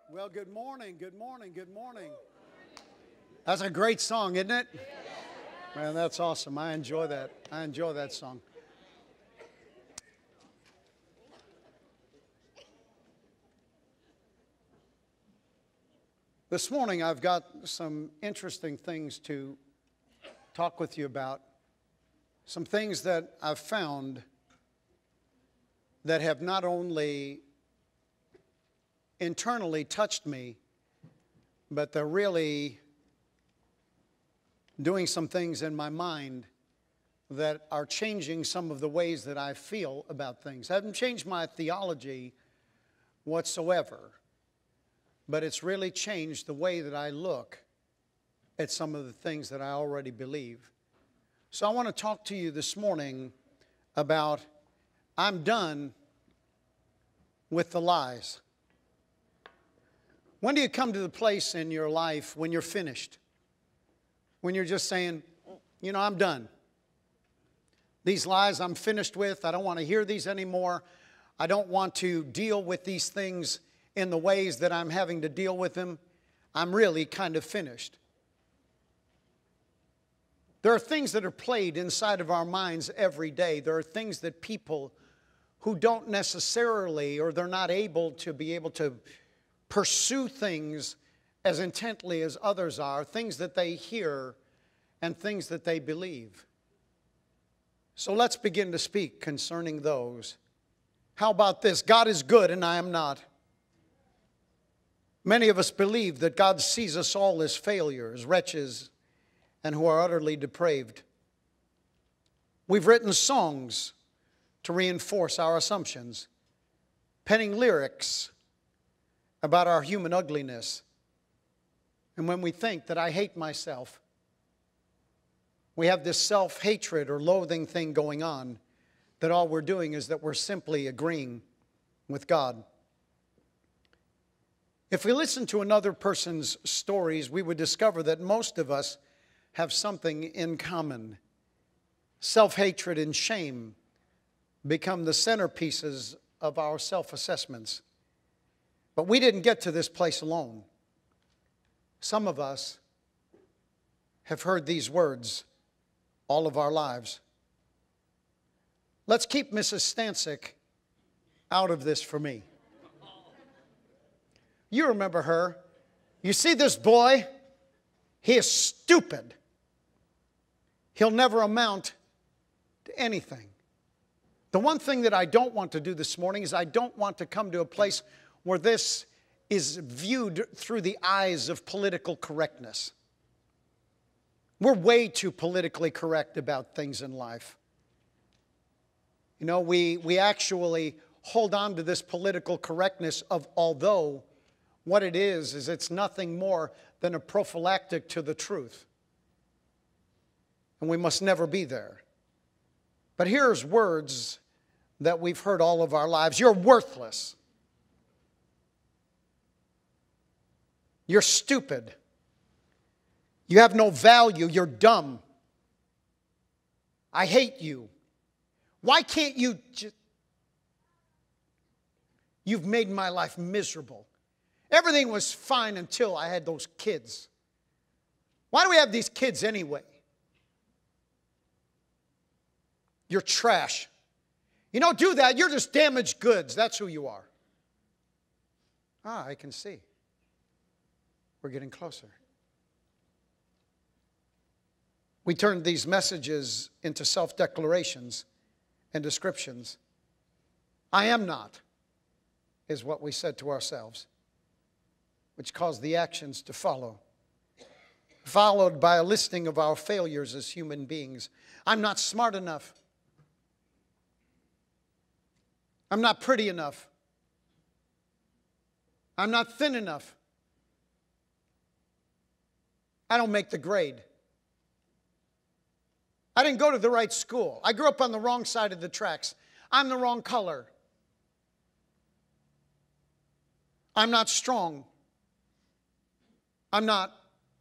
Well, good morning, good morning, good morning. That's a great song, isn't it? Man, that's awesome. I enjoy that. I enjoy that song. This morning, I've got some interesting things to talk with you about. Some things that I've found that have not only internally touched me, but they're really doing some things in my mind that are changing some of the ways that I feel about things. I haven't changed my theology whatsoever, but it's really changed the way that I look at some of the things that I already believe. So I want to talk to you this morning about I'm done with the lies. When do you come to the place in your life when you're finished? When you're just saying, you know, I'm done. These lies I'm finished with. I don't want to hear these anymore. I don't want to deal with these things in the ways that I'm having to deal with them. I'm really kind of finished. There are things that are played inside of our minds every day. There are things that people who don't necessarily, or they're not able to pursue things as intently as others are, things that they hear and things that they believe. So let's begin to speak concerning those. How about this? God is good and I am not. Many of us believe that God sees us all as failures, wretches, and who are utterly depraved. We've written songs to reinforce our assumptions, penning lyrics about our human ugliness. And when we think that I hate myself, we have this self-hatred or loathing thing going on, that all we're doing is that we're simply agreeing with God. If we listen to another person's stories, we would discover that most of us have something in common. Self-hatred and shame become the centerpieces of our self-assessments. But we didn't get to this place alone. Some of us have heard these words all of our lives. Let's keep Mrs. Stancic out of this for me. You remember her. You see this boy? He is stupid. He'll never amount to anything. The one thing that I don't want to do this morning is I don't want to come to a place where this is viewed through the eyes of political correctness. We're way too politically correct about things in life. You know, we actually hold on to this political correctness of although what it is it's nothing more than a prophylactic to the truth. And we must never be there. But here's words that we've heard all of our lives. You're worthless. You're stupid. You have no value. You're dumb. I hate you. Why can't you just... You've made my life miserable. Everything was fine until I had those kids. Why do we have these kids anyway? You're trash. You don't do that. You're just damaged goods. That's who you are. Ah, I can see. We're getting closer. We turned these messages into self-declarations and descriptions. I am not, is what we said to ourselves, which caused the actions to follow, followed by a listing of our failures as human beings. I'm not smart enough. I'm not pretty enough. I'm not thin enough. I don't make the grade. I didn't go to the right school. I grew up on the wrong side of the tracks. I'm the wrong color. I'm not strong. I'm not.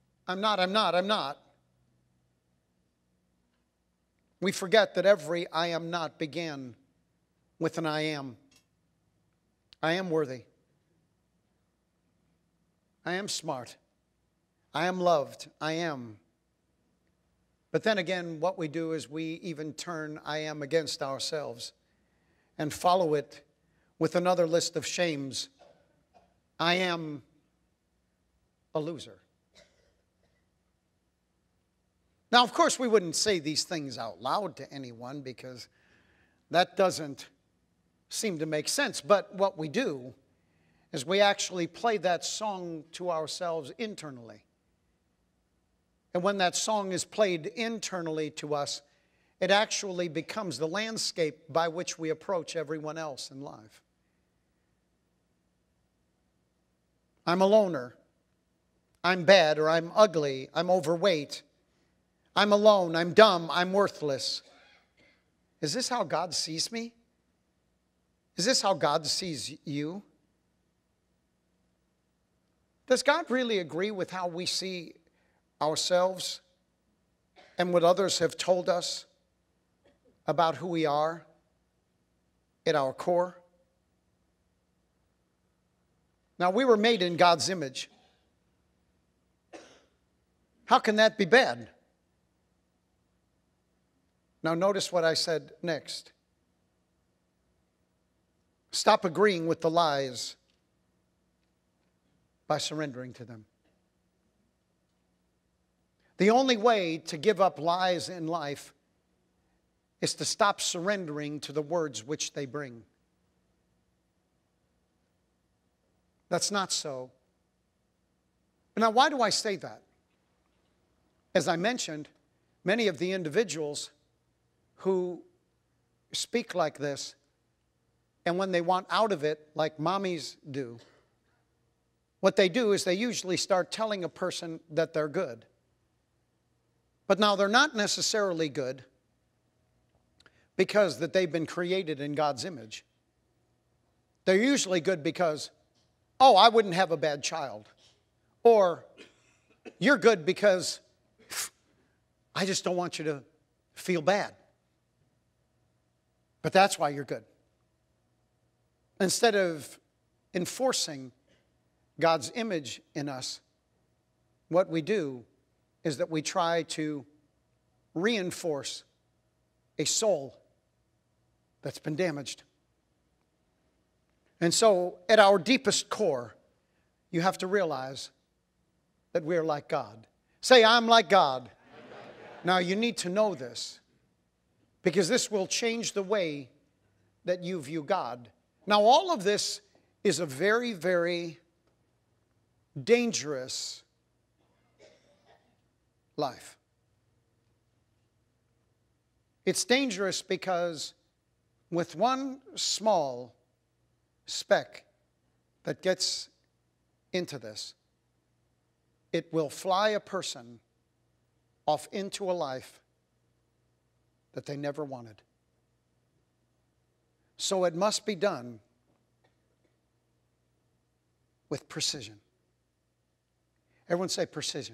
We forget that every I am not began with an I am. I am worthy. I am smart. I am loved. I am. But then again, what we do is we even turn I am against ourselves and follow it with another list of shames. I am a loser. Now, of course, we wouldn't say these things out loud to anyone because that doesn't seem to make sense. But what we do is we actually play that song to ourselves internally. And when that song is played internally to us, it actually becomes the landscape by which we approach everyone else in life. I'm a loner. I'm bad, or I'm ugly. I'm overweight. I'm alone. I'm dumb. I'm worthless. Is this how God sees me? Is this how God sees you? Does God really agree with how we see ourselves and what others have told us about who we are at our core? Now, we were made in God's image. How can that be bad? Now, notice what I said next. Stop agreeing with the lies by surrendering to them. The only way to give up lies in life is to stop surrendering to the words which they bring. That's not so. Now, why do I say that? As I mentioned, many of the individuals who speak like this, and when they want out of it, like mommies do, what they do is they usually start telling a person that they're good. But now they're not necessarily good because that they've been created in God's image. They're usually good because, oh, I wouldn't have a bad child. Or, you're good because I just don't want you to feel bad. But that's why you're good. Instead of enforcing God's image in us, what we do is that we try to reinforce a soul that's been damaged. And so, at our deepest core, you have to realize that we're like God. Say, I'm like God. Now, you need to know this, because this will change the way that you view God. Now, all of this is a very, very dangerous life. It's dangerous because with one small speck that gets into this, it will fly a person off into a life that they never wanted. So it must be done with precision. Everyone say precision.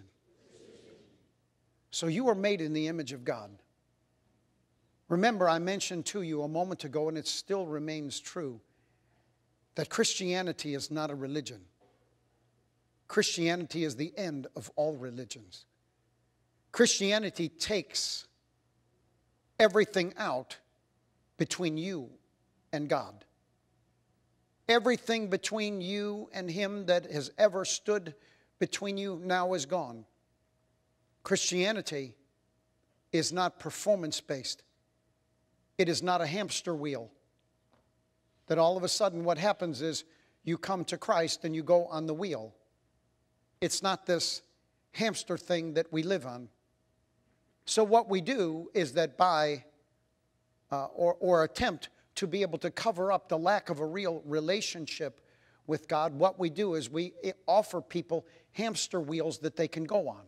So you are made in the image of God. Remember, I mentioned to you a moment ago, and it still remains true, that Christianity is not a religion. Christianity is the end of all religions. Christianity takes everything out between you and God. Everything between you and Him that has ever stood between you now is gone. Christianity is not performance-based. It is not a hamster wheel that all of a sudden what happens is you come to Christ and you go on the wheel. It's not this hamster thing that we live on. So what we do is that by, or attempt to be able to cover up the lack of a real relationship with God, what we do is we offer people hamster wheels that they can go on.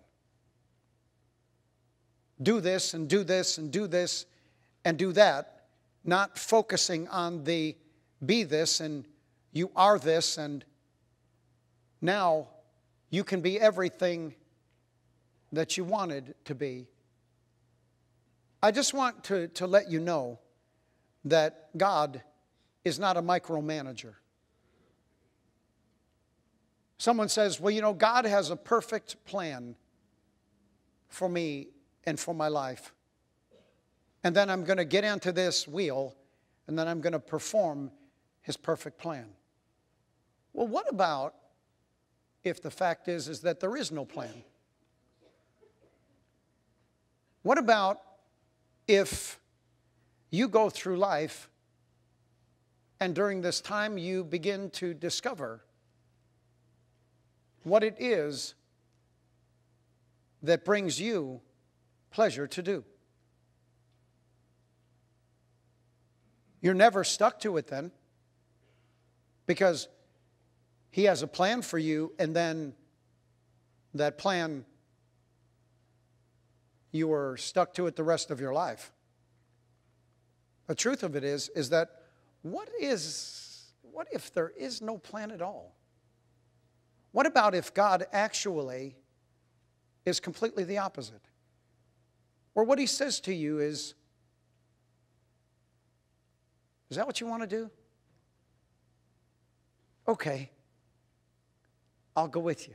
Do this and do this and do this and do that, not focusing on the be this and you are this and now you can be everything that you wanted to be. I just want to let you know that God is not a micromanager. Someone says, well, you know, God has a perfect plan for me and for my life. And then I'm going to get into this wheel, and then I'm going to perform his perfect plan. Well, what about if the fact is that there is no plan? What about if you go through life and during this time you begin to discover what it is that brings you pleasure to do? You're never stuck to it then, because he has a plan for you, and then that plan, you are stuck to it the rest of your life. The truth of it is that what if there is no plan at all? What about if God actually is completely the opposite? Or what he says to you is that what you want to do? Okay, I'll go with you.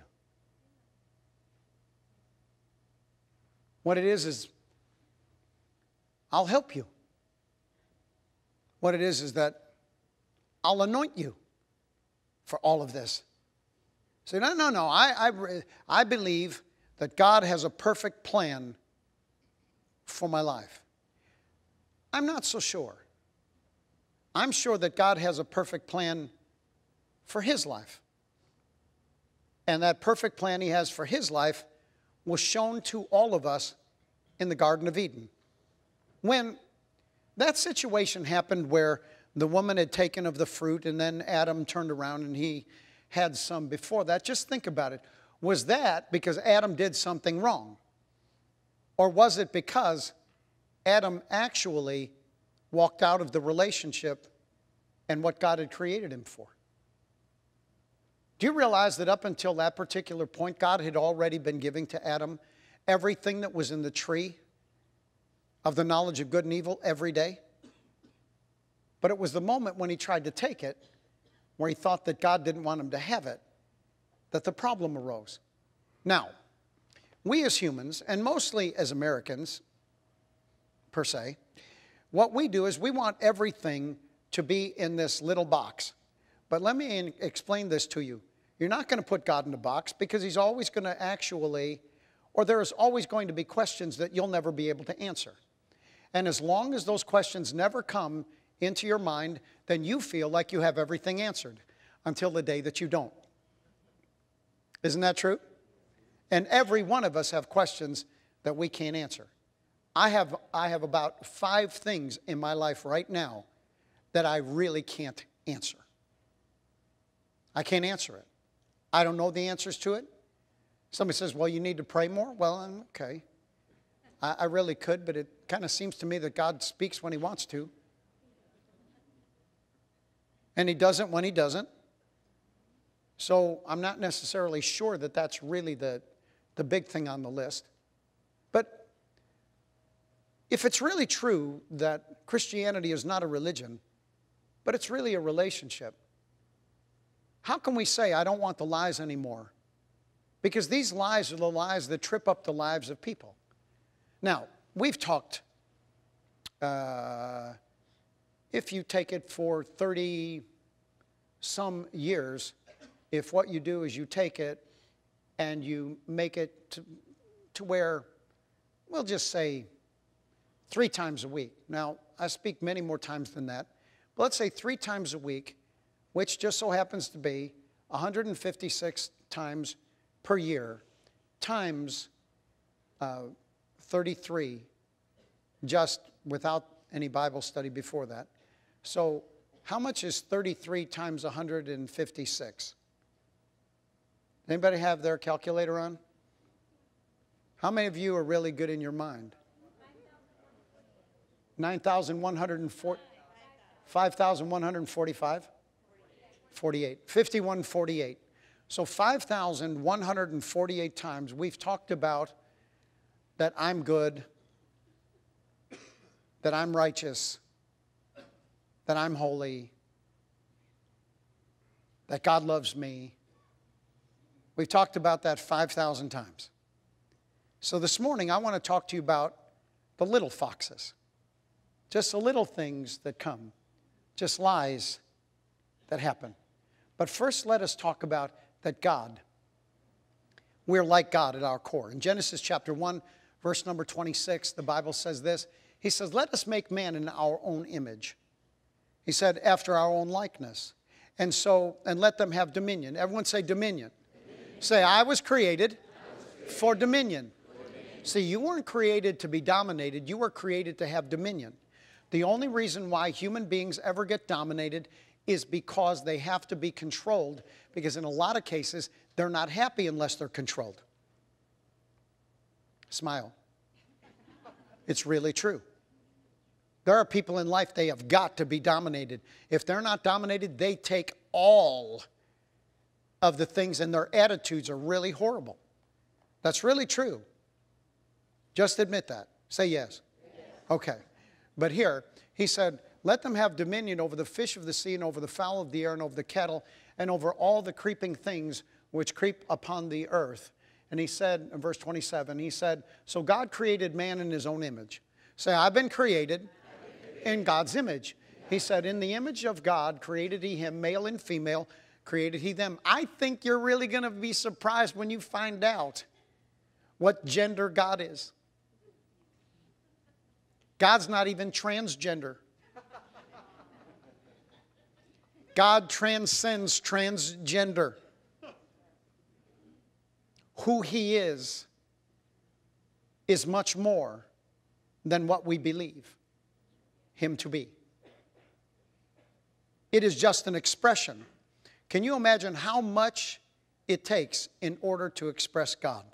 What it is I'll help you. What it is that I'll anoint you for all of this. Say, no. I believe that God has a perfect plan for my life. I'm not so sure. I'm sure that God has a perfect plan for his life. And that perfect plan he has for his life was shown to all of us in the Garden of Eden. When that situation happened where the woman had taken of the fruit and then Adam turned around and he had some before that, just think about it. Was that because Adam did something wrong? Or was it because Adam actually walked out of the relationship and what God had created him for? Do you realize that up until that particular point, God had already been giving to Adam everything that was in the tree of the knowledge of good and evil every day? But it was the moment when he tried to take it, where he thought that God didn't want him to have it, that the problem arose. Now, we as humans, and mostly as Americans, per se, what we do is we want everything to be in this little box. But let me explain this to you. You're not going to put God in a box, because he's always going to actually, or there is always going to be questions that you'll never be able to answer. And as long as those questions never come into your mind, then you feel like you have everything answered until the day that you don't. Isn't that true? And every one of us have questions that we can't answer. I have about 5 things in my life right now that I really can't answer. I can't answer it. I don't know the answers to it. Somebody says, well, you need to pray more. Well, okay. I really could, but it kind of seems to me that God speaks when he wants to. And he doesn't when he doesn't. So I'm not necessarily sure that that's really the big thing on the list. But if it's really true that Christianity is not a religion, but it's really a relationship, how can we say, I don't want the lies anymore? Because these lies are the lies that trip up the lives of people. Now, we've talked, if you take it for 30-some years, if what you do is you take it and you make it to where, we'll just say 3 times a week. Now, I speak many more times than that, but let's say 3 times a week, which just so happens to be 156 times per year, times 33, just without any Bible study before that. So how much is 33 times 156? Anybody have their calculator on? How many of you are really good in your mind? 9,140, 5,145? 48. 5148. So 5,148 times we've talked about that I'm good, that I'm righteous, that I'm holy, that God loves me, We've talked about that 5,000 times. So this morning, I want to talk to you about the little foxes. Just the little things that come. Just lies that happen. But first, let us talk about that God. We're like God at our core. In Genesis chapter 1, verse number 26, the Bible says this. He says, let us make man in our own image. He said, after our own likeness. And let them have dominion. Everyone say dominion. Say, I was created for dominion. See, you weren't created to be dominated. You were created to have dominion. The only reason why human beings ever get dominated is because they have to be controlled. Because in a lot of cases, they're not happy unless they're controlled. Smile. It's really true. There are people in life, they have got to be dominated. If they're not dominated, they take all of the things, and their attitudes are really horrible. That's really true. Just admit that. Say yes. Okay. But here, he said, let them have dominion over the fish of the sea and over the fowl of the air and over the cattle and over all the creeping things which creep upon the earth. And he said, in verse 27, he said, so God created man in his own image. Say, I've been created in God's image. He said, in the image of God created he him, male and female, created he them. I think you're really going to be surprised when you find out what gender God is. God's not even transgender. God transcends transgender. Who he is much more than what we believe him to be. It is just an expression. Can you imagine how much it takes in order to express God?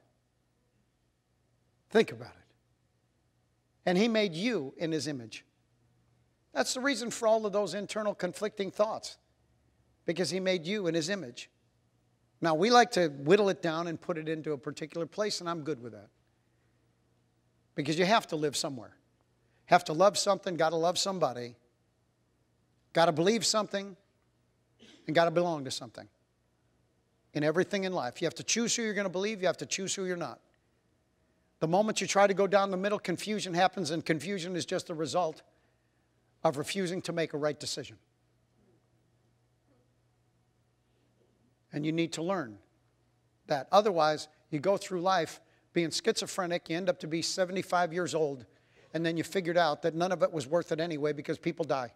Think about it. And he made you in his image. That's the reason for all of those internal conflicting thoughts. Because he made you in his image. Now, we like to whittle it down and put it into a particular place, and I'm good with that. Because you have to live somewhere. Have to love something, got to love somebody. Got to believe something, and got to belong to something. In everything in life. You have to choose who you're going to believe, you have to choose who you're not. The moment you try to go down the middle, confusion happens, and confusion is just a result of refusing to make a right decision. And you need to learn that. Otherwise, you go through life being schizophrenic, you end up to be 75 years old, and then you figured out that none of it was worth it anyway because people die.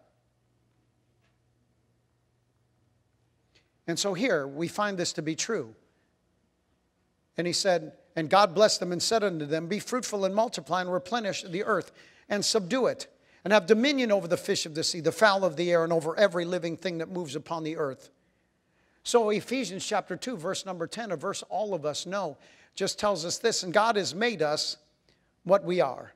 And so here, we find this to be true. And he said, and God blessed them and said unto them, be fruitful and multiply and replenish the earth and subdue it, and have dominion over the fish of the sea, the fowl of the air, and over every living thing that moves upon the earth. So Ephesians chapter 2, verse number 10, a verse all of us know, just tells us this, and God has made us what we are.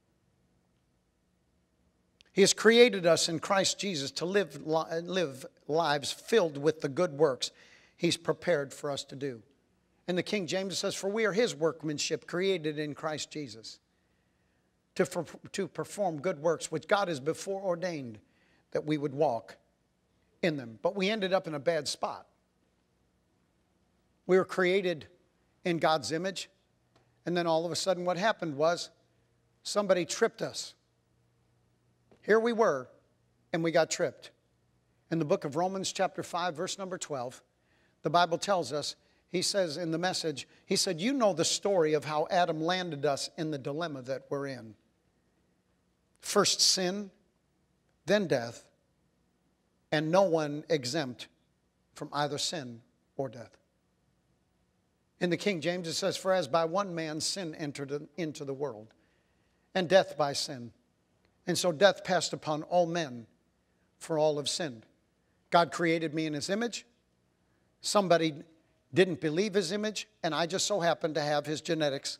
He has created us in Christ Jesus to live lives filled with the good works he's prepared for us to do. In the King James it says, for we are his workmanship created in Christ Jesus to perform good works, which God has before ordained that we would walk in them. But we ended up in a bad spot. We were created in God's image, and then all of a sudden what happened was somebody tripped us. Here we were, and we got tripped. In the book of Romans chapter 5, verse number 12, the Bible tells us, he says in the Message, he said, you know the story of how Adam landed us in the dilemma that we're in. First sin, then death, and no one exempt from either sin or death. In the King James it says, for as by one man sin entered into the world, and death by sin. And so death passed upon all men, for all have sinned. God created me in his image. Somebody didn't believe his image, and I just so happened to have his genetics.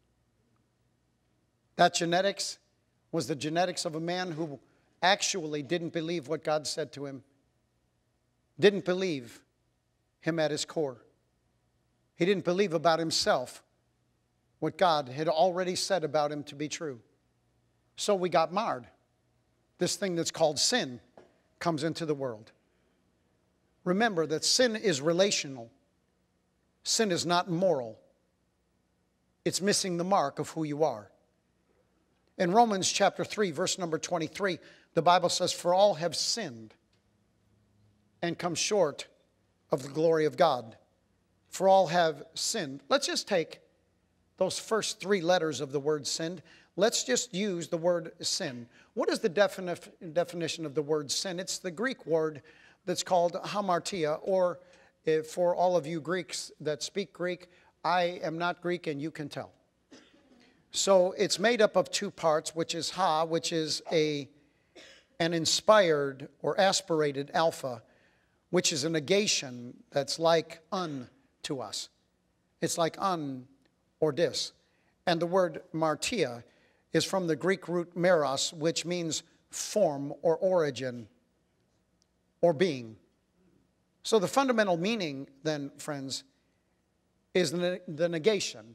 That genetics was the genetics of a man who actually didn't believe what God said to him. Didn't believe him at his core. He didn't believe about himself what God had already said about him to be true. So we got marred. This thing that's called sin comes into the world. Remember that sin is relational. Sin is not moral. It's missing the mark of who you are. In Romans chapter 3, verse number 23, the Bible says, "For all have sinned and come short of the glory of God." For all have sinned. Let's just take those first three letters of the word sinned. Let's just use the word sin. What is the definition of the word sin? It's the Greek word that's called hamartia, or for all of you Greeks that speak Greek, I am not Greek and you can tell. So it's made up of two parts, which is ha, which is an inspired or aspirated alpha, which is a negation that's like un to us. It's like un or dis. And the word martia is from the Greek root meros, which means form or origin or being. So the fundamental meaning then, friends, is the negation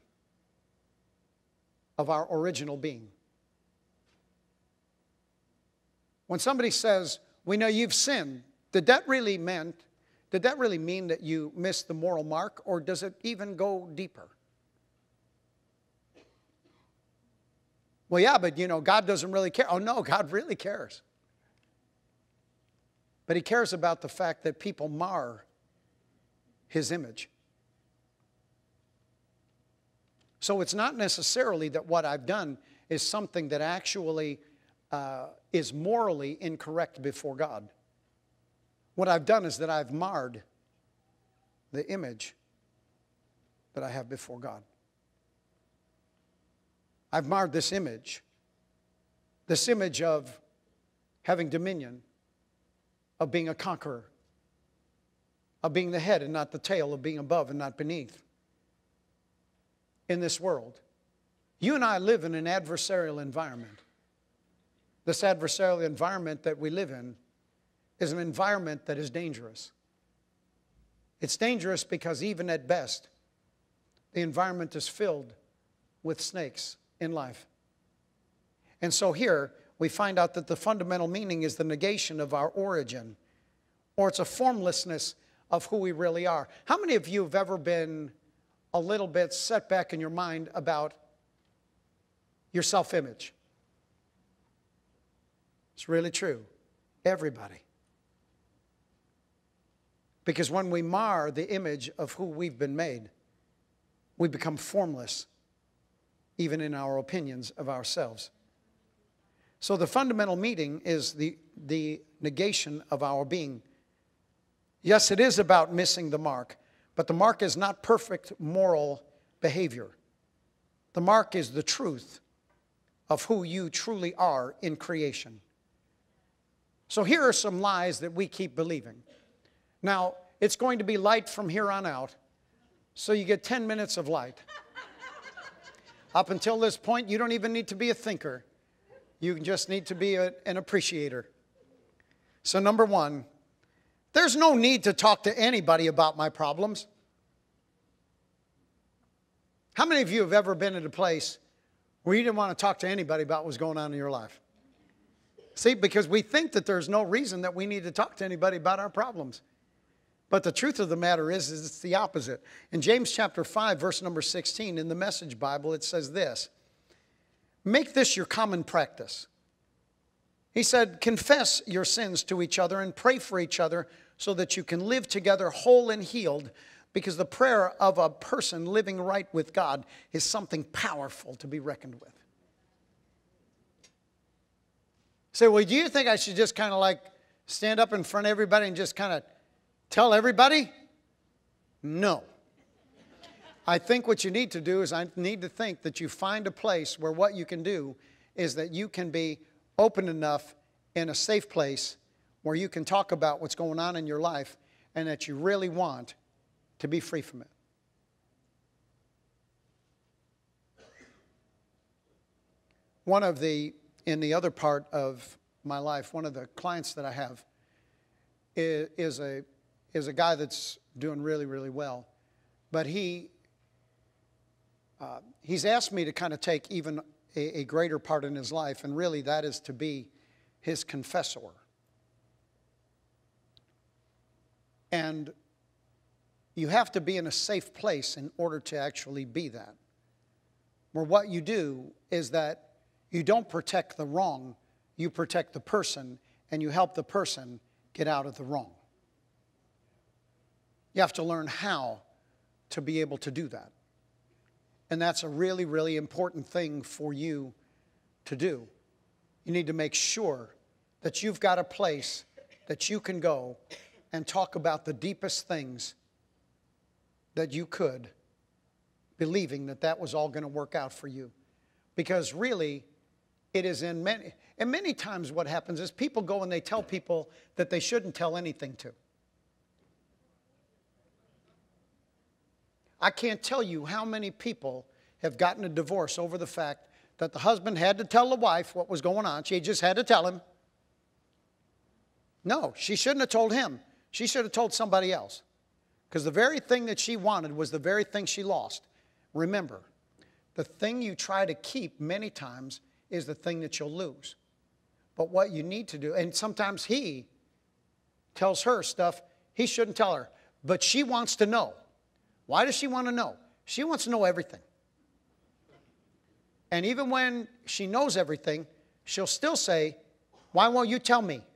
of our original being. When somebody says, "We know you've sinned," did that really mean that you missed the moral mark, or does it even go deeper? Well, yeah, but God doesn't really care. Oh no, God really cares. But He cares about the fact that people mar His image. So it's not necessarily that what I've done is something that actually is morally incorrect before God. What I've done is that I've marred the image that I have before God. I've marred this image of having dominion, of being a conqueror, of being the head and not the tail, of being above and not beneath in this world. You and I live in an adversarial environment. This adversarial environment that we live in is an environment that is dangerous. It's dangerous because even at best, the environment is filled with snakes in life. And so here we find out that the fundamental meaning is the negation of our origin, or it's a formlessness of who we really are. How many of you have ever been a little bit set back in your mind about your self-image? It's really true. Everybody. Because when we mar the image of who we've been made, we become formless, even in our opinions of ourselves. So the fundamental meaning is the negation of our being. Yes, it is about missing the mark, but the mark is not perfect moral behavior. The mark is the truth of who you truly are in creation. So here are some lies that we keep believing. Now, it's going to be light from here on out, so you get 10 minutes of light. Up until this point, you don't even need to be a thinker. You just need to be an appreciator. So number one, there's no need to talk to anybody about my problems. How many of you have ever been at a place where you didn't want to talk to anybody about what's going on in your life? See, because we think that there's no reason that we need to talk to anybody about our problems. But the truth of the matter is it's the opposite. In James chapter 5, verse number 16, in the Message Bible, it says this: "Make this your common practice." He said, "Confess your sins to each other and pray for each other so that you can live together whole and healed, because the prayer of a person living right with God is something powerful to be reckoned with." Say, well, do you think I should just kind of like stand up in front of everybody and just kind of tell everybody? No. I think what you need to do is I need to think that you find a place where what you can do is that you can be open enough in a safe place where you can talk about what's going on in your life and that you really want to be free from it. In the other part of my life, one of the clients that I have is a guy that's doing really, really well. But he's asked me to kind of take even a greater part in his life, and really that is to be his confessor. And you have to be in a safe place in order to actually be that. Where what you do is that you don't protect the wrong, you protect the person, and you help the person get out of the wrong. You have to learn how to be able to do that. And that's a really, really important thing for you to do. You need to make sure that you've got a place that you can go and talk about the deepest things that you could, believing that that was all going to work out for you. Because really, it is and many times what happens is people go and they tell people that they shouldn't tell anything to. I can't tell you how many people have gotten a divorce over the fact that the husband had to tell the wife what was going on. She just had to tell him. No, she shouldn't have told him. She should have told somebody else. Because the very thing that she wanted was the very thing she lost. Remember, the thing you try to keep many times is the thing that you'll lose. But what you need to do, and sometimes he tells her stuff he shouldn't tell her, but she wants to know. Why does she want to know? She wants to know everything. And even when she knows everything, she'll still say, why won't you tell me?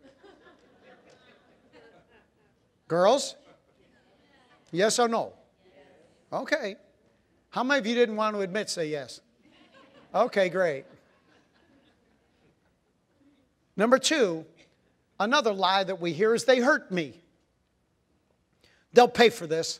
Girls? Yes or no? Okay. How many of you didn't want to admit, say yes? Okay, great. Number two, another lie that we hear is they hurt me. They'll pay for this.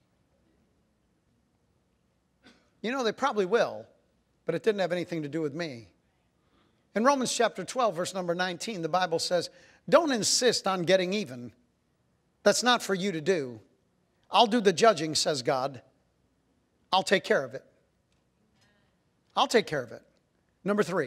You know, they probably will, but it didn't have anything to do with me. In Romans chapter 12, verse number 19, the Bible says, don't insist on getting even. That's not for you to do. I'll do the judging, says God. I'll take care of it. I'll take care of it. Number three.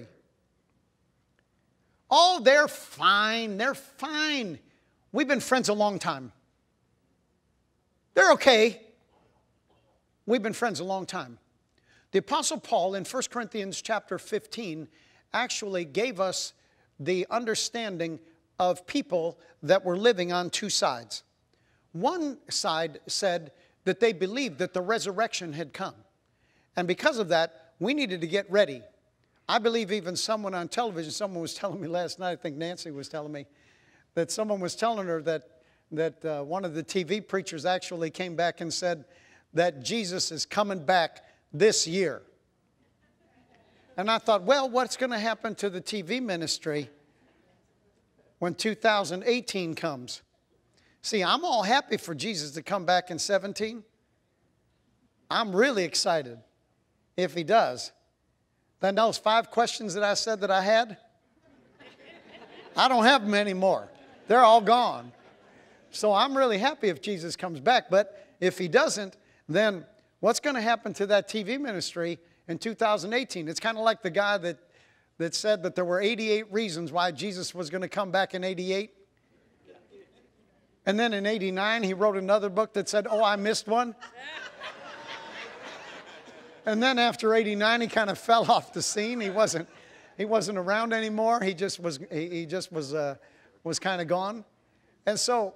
Oh, they're fine. They're fine. We've been friends a long time. They're okay. We've been friends a long time. The Apostle Paul in 1 Corinthians chapter 15 actually gave us the understanding of people that were living on two sides. One side said that they believed that the resurrection had come. And because of that, we needed to get ready. I believe even someone on television, someone was telling me last night, I think Nancy was telling me, that someone was telling her that one of the TV preachers actually came back and said that Jesus is coming back this year. And I thought, well, what's going to happen to the TV ministry when 2018 comes? See, I'm all happy for Jesus to come back in 17. I'm really excited if he does. Then those 5 questions that I said that I had, I don't have them anymore. They're all gone. So I'm really happy if Jesus comes back. But if he doesn't, then what's going to happen to that TV ministry in 2018? It's kind of like the guy that said that there were 88 reasons why Jesus was going to come back in 88. And then in 89, he wrote another book that said, oh, I missed one. And then after 89, he kind of fell off the scene. He wasn't around anymore. He just was kind of gone. And so,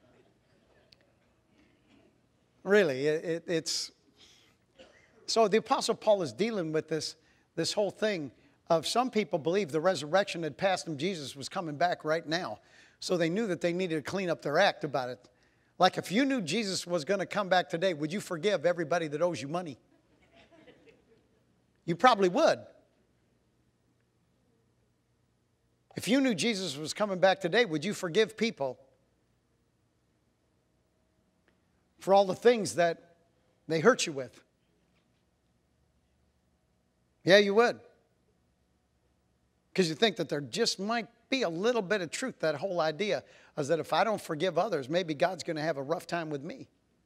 really, it's so the Apostle Paul is dealing with this whole thing of some people believe the resurrection had passed and Jesus was coming back right now. So they knew that they needed to clean up their act about it. Like if you knew Jesus was going to come back today, would you forgive everybody that owes you money? You probably would. If you knew Jesus was coming back today, would you forgive people for all the things that they hurt you with? Yeah, you would. Because you think that there just might be a little bit of truth. That whole idea is that if I don't forgive others, maybe God's going to have a rough time with me.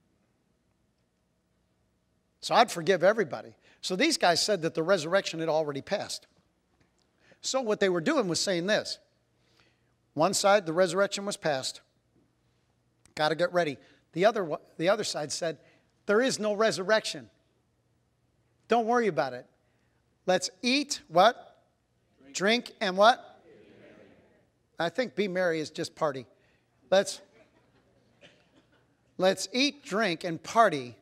So I'd forgive everybody. So these guys said that the resurrection had already passed. So what they were doing was saying this. One side, the resurrection was past. Got to get ready. The other side said, there is no resurrection. Don't worry about it. Let's eat, what? Drink and what? I think be merry is just party. Let's eat, drink, and party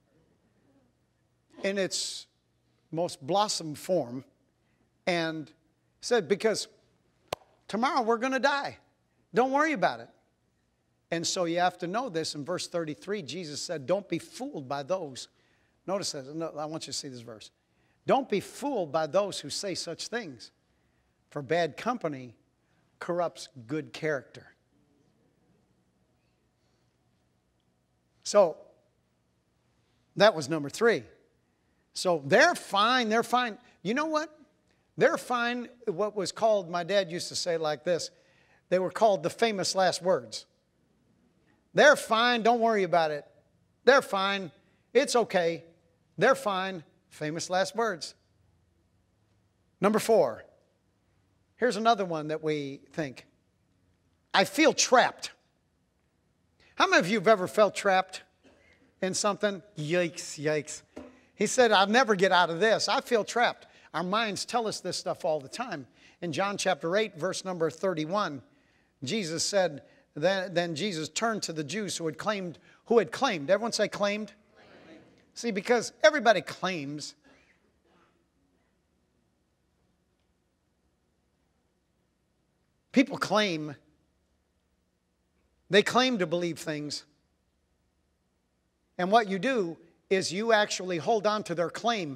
in its most blossom form. And said, because tomorrow we're going to die. Don't worry about it. And so you have to know this. In verse 33, Jesus said, don't be fooled by those. Notice this. No, I want you to see this verse. Don't be fooled by those who say such things, for bad company corrupts good character. So, that was number 3. So, they're fine, they're fine. You know what? They're fine, what was called, my dad used to say it like this, they were called the famous last words. They're fine, don't worry about it. They're fine, it's okay. They're fine, famous last words. Number 4, here's another one that we think. I feel trapped. How many of you have ever felt trapped in something? Yikes, yikes. He said, I'll never get out of this. I feel trapped. Our minds tell us this stuff all the time. In John chapter 8, verse number 31, Jesus said, then Jesus turned to the Jews who had claimed. Everyone say claimed? See, because everybody claims. People claim. They claim to believe things. And what you do is you actually hold on to their claim.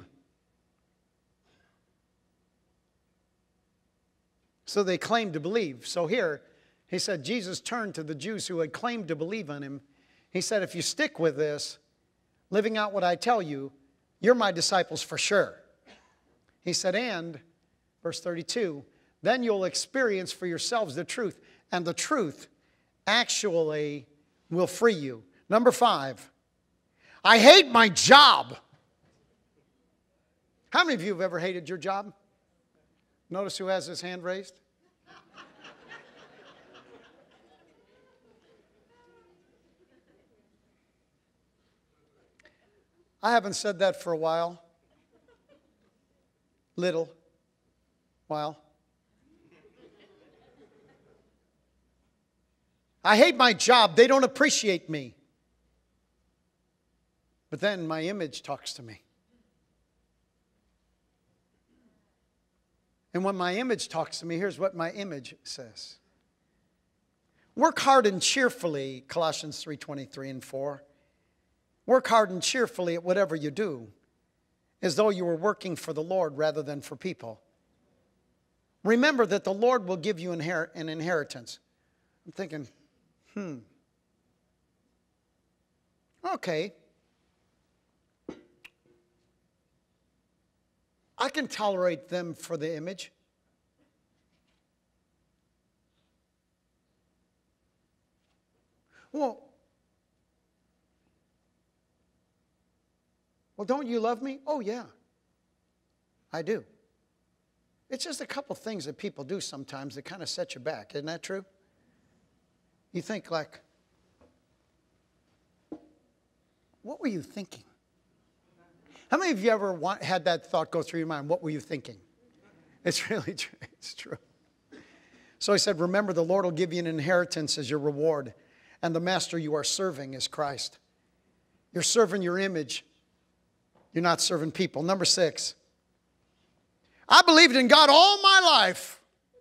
So they claim to believe. So here, he said, Jesus turned to the Jews who had claimed to believe on him. He said, if you stick with this, living out what I tell you, you're my disciples for sure. He said, and, verse 32, then you'll experience for yourselves the truth. And the truth actually will free you. Number 5, I hate my job. How many of you have ever hated your job? Notice who has his hand raised. I haven't said that for a while. Little while. I hate my job. They don't appreciate me. But then my image talks to me. And when my image talks to me, here's what my image says. Work hard and cheerfully, Colossians 3:23 and 4. Work hard and cheerfully at whatever you do, as though you were working for the Lord rather than for people. Remember that the Lord will give you an inheritance. I'm thinking, okay. I can tolerate them for the image. Well, don't you love me? Oh, yeah, I do. It's just a couple things that people do sometimes that kind of set you back. Isn't that true? You think like, what were you thinking? How many of you ever had that thought go through your mind? What were you thinking? It's really true. It's true. So he said, remember, the Lord will give you an inheritance as your reward, and the master you are serving is Christ. You're serving your image. You're not serving people. Number 6, I believed in God all my life.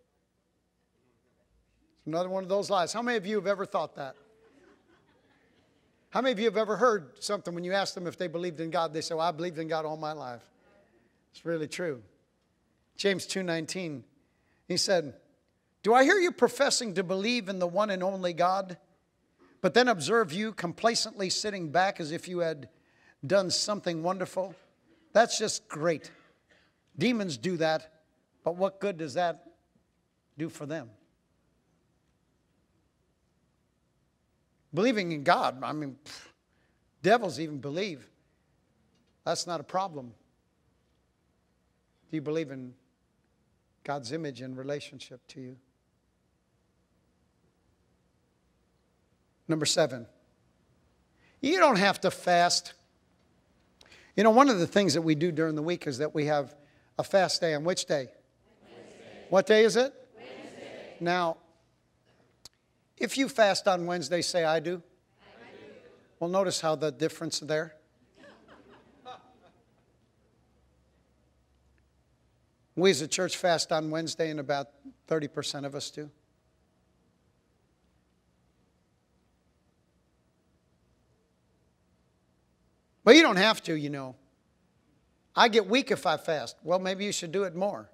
Another one of those lies. How many of you have ever thought that? How many of you have ever heard something when you ask them if they believed in God, they say, well, I believed in God all my life. It's really true. James 2:19, he said, do I hear you professing to believe in the one and only God, but then observe you complacently sitting back as if you had done something wonderful? That's just great. Demons do that, but what good does that do for them? Believing in God, I mean, devils even believe. That's not a problem. Do you believe in God's image and relationship to you? Number 7, you don't have to fast. You know, one of the things that we do during the week is that we have a fast day. On which day? Wednesday. What day is it? Wednesday. Now, if you fast on Wednesday, say, I do. I do. Well, notice how the difference there. We as a church fast on Wednesday, and about 30% of us do. Well, you don't have to, you know. I get weak if I fast. Well, maybe you should do it more.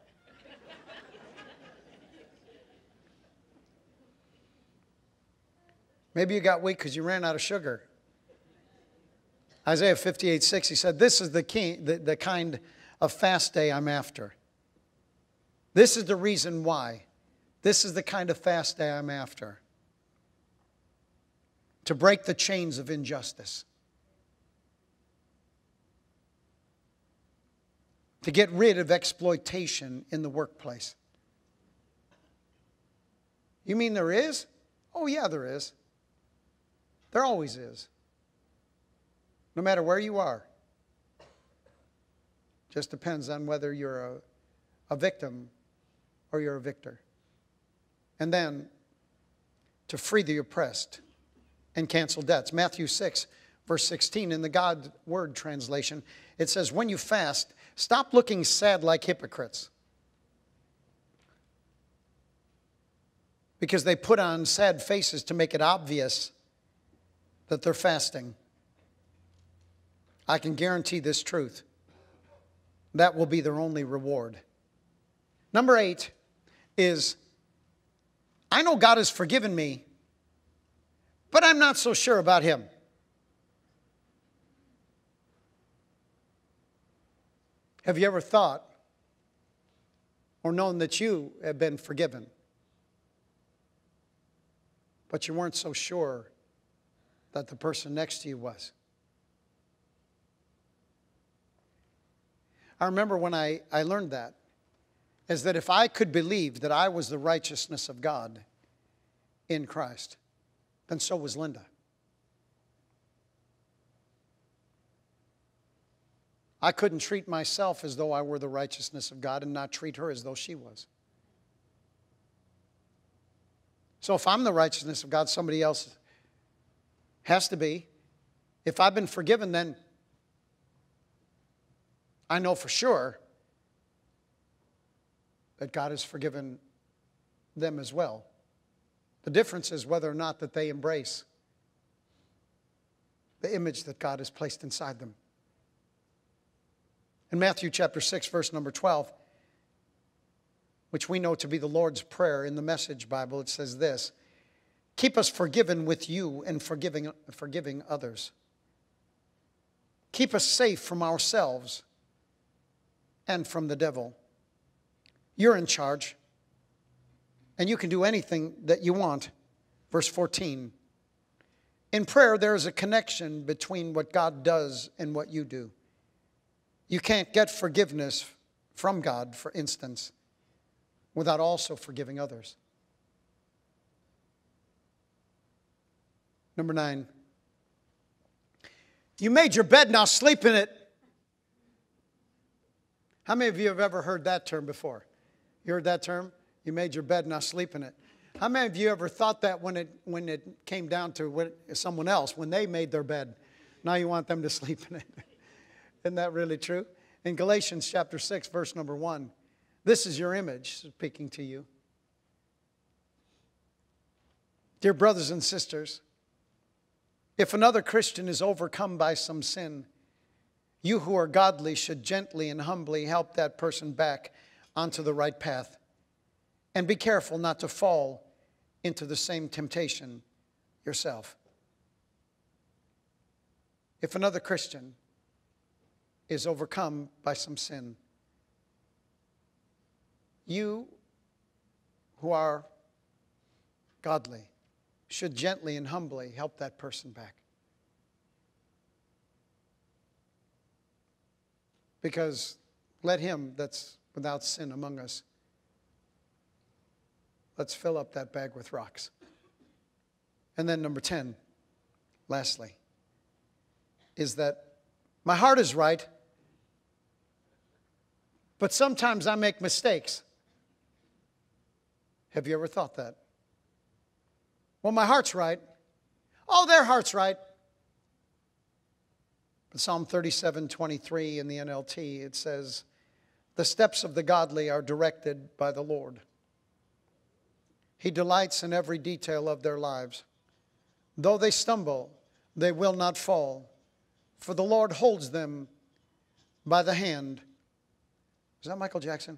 Maybe you got weak because you ran out of sugar. Isaiah 58:6, he said, this is the kind of fast day I'm after. This is the reason why. This is the kind of fast day I'm after. To break the chains of injustice. To get rid of exploitation in the workplace. You mean there is? Oh yeah, there is. There always is. No matter where you are. Just depends on whether you're a victim or you're a victor. And then to free the oppressed and cancel debts. Matthew 6, verse 16, in the God Word translation, it says, when you fast, stop looking sad like hypocrites. Because they put on sad faces to make it obvious that they're fasting. I can guarantee this truth. That will be their only reward. Number 8 is, I know God has forgiven me, but I'm not so sure about Him. Have you ever thought or known that you have been forgiven, but you weren't so sure that the person next to you was? I remember when I learned that, is that if I could believe that I was the righteousness of God in Christ, then so was Linda. I couldn't treat myself as though I were the righteousness of God and not treat her as though she was. So if I'm the righteousness of God, somebody else has to be. If I've been forgiven, then I know for sure that God has forgiven them as well. The difference is whether or not that they embrace the image that God has placed inside them. In Matthew chapter 6, verse number 12, which we know to be the Lord's Prayer in the Message Bible, it says this, keep us forgiven with you and forgiving others. Keep us safe from ourselves and from the devil. You're in charge, and you can do anything that you want. Verse 14. In prayer, there is a connection between what God does and what you do. You can't get forgiveness from God, for instance, without also forgiving others. Number 9. You made your bed, now sleep in it. How many of you have ever heard that term before? You heard that term? You made your bed, now sleep in it. How many of you ever thought that when it came down to someone else, when they made their bed, now you want them to sleep in it? Isn't that really true? In Galatians chapter 6, verse number 1, this is your image speaking to you. Dear brothers and sisters, if another Christian is overcome by some sin, you who are godly should gently and humbly help that person back onto the right path. And be careful not to fall into the same temptation yourself. If another Christian is overcome by some sin, you who are godly should gently and humbly help that person back. Because let him that's without sin among us, let's fill up that bag with rocks. And then number 10, lastly, is that my heart is right, but sometimes I make mistakes. Have you ever thought that? Well, my heart's right. Oh, their heart's right. But Psalm 37:23 in the NLT, it says, the steps of the godly are directed by the Lord. He delights in every detail of their lives. Though they stumble, they will not fall, for the Lord holds them by the hand. Is that Michael Jackson?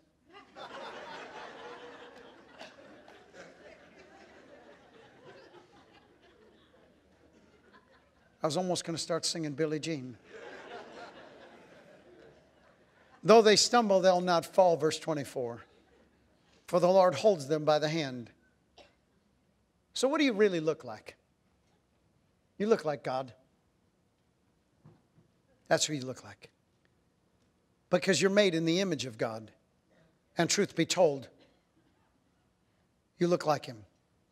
I was almost going to start singing Billie Jean. Though they stumble, they'll not fall, verse 24. For the Lord holds them by the hand. So what do you really look like? You look like God. That's who you look like. Because you're made in the image of God. And truth be told, you look like Him.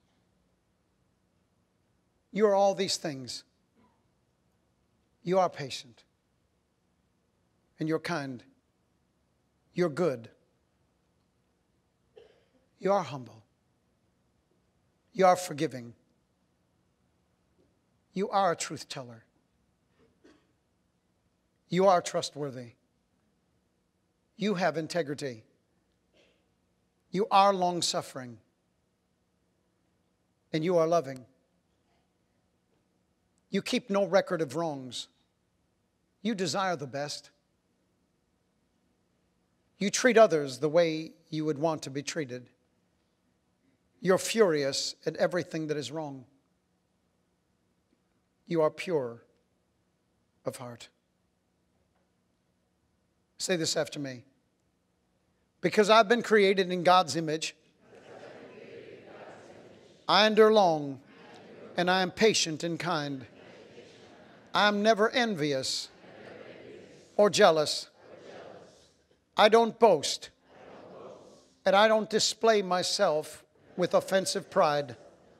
You are all these things. You are patient. And you're kind. You're good. You are humble. You are forgiving. You are a truth teller. You are trustworthy. You have integrity. You are long-suffering. And you are loving. You keep no record of wrongs. You desire the best. You treat others the way you would want to be treated. You're furious at everything that is wrong. You are pure of heart. Say this after me. Because I've been created in God's image, I endure long, and I am patient and kind. I am never envious or jealous. I don't boast, and I don't display myself with offensive pride.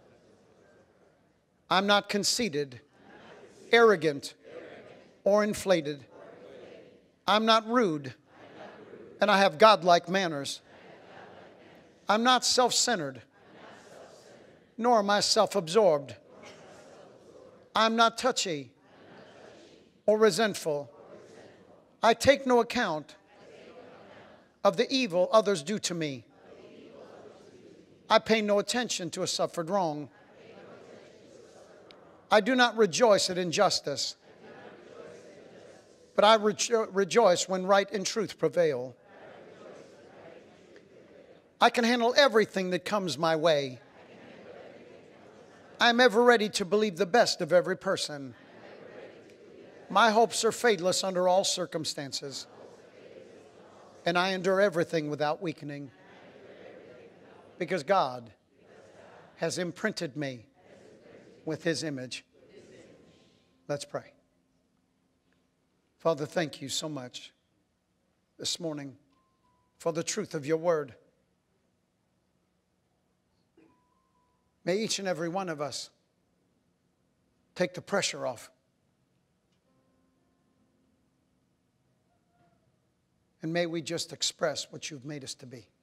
I'm not conceited, arrogant, or inflated. I'm not rude, and I have godlike manners. I'm not self-centered, nor am I self-absorbed. I'm not touchy or resentful. I take no account of the evil others do to me. I pay no attention to a suffered wrong. I do not rejoice at injustice, but I rejoice when right and truth prevail. I can handle everything that comes my way. I am ever ready to believe the best of every person. My hopes are fadeless under all circumstances, and I endure everything without weakening, because God has imprinted me with His image. Let's pray. Father, thank you so much this morning for the truth of your word. May each and every one of us take the pressure off. And may we just express what you've made us to be.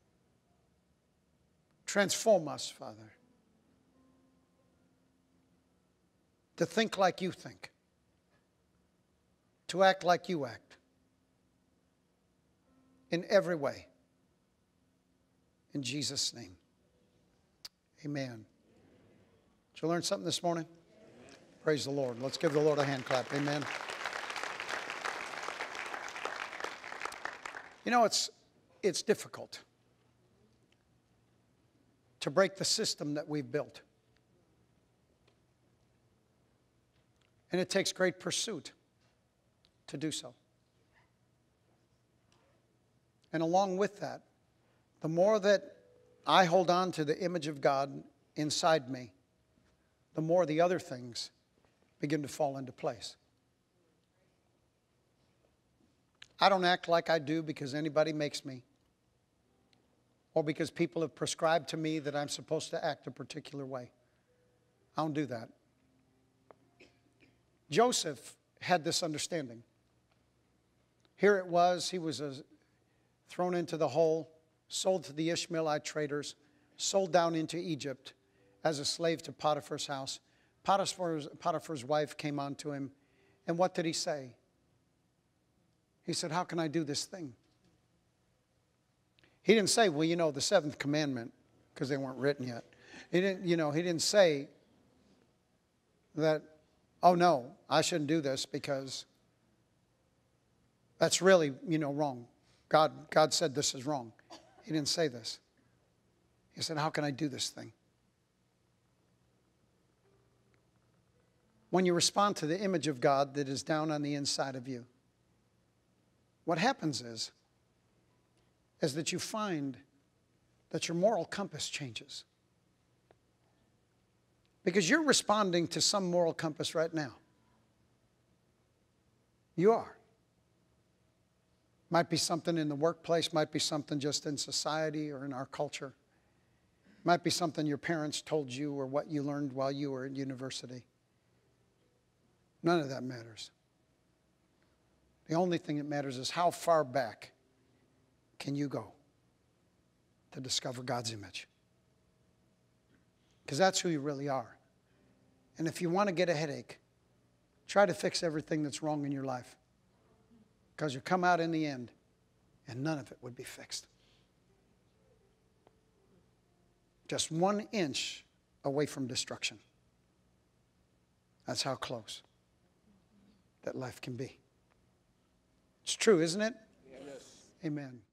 Transform us, Father, to think like you think, to act like you act, in every way. In Jesus' name, amen. Did you learn something this morning? Praise the Lord. Let's give the Lord a hand clap. Amen. You know, it's difficult to break the system that we've built. And it takes great pursuit to do so. And along with that, the more that I hold on to the image of God inside me, the more the other things begin to fall into place. I don't act like I do because anybody makes me, or because people have prescribed to me that I'm supposed to act a particular way. I don't do that. Joseph had this understanding. Here it was, he was thrown into the hole, sold to the Ishmaelite traders, sold down into Egypt as a slave to Potiphar's house. Potiphar's wife came on to him And what did he say? He said, how can I do this thing? He didn't say, well, you know, the seventh commandment, because they weren't written yet. He didn't say that, oh no, I shouldn't do this because that's really, wrong. God said this is wrong. He didn't say this. He said, how can I do this thing? When you respond to the image of God that is down on the inside of you, what happens is that you find that your moral compass changes. Because you're responding to some moral compass right now. You are. Might be something in the workplace, might be something just in society or in our culture. Might be something your parents told you or what you learned while you were at university. None of that matters. The only thing that matters is how far back can you go to discover God's image. Because that's who you really are. And if you want to get a headache, try to fix everything that's wrong in your life. Because you come out in the end, and none of it would be fixed. Just 1 inch away from destruction. That's how close that life can be. It's true, isn't it? Yes. Amen.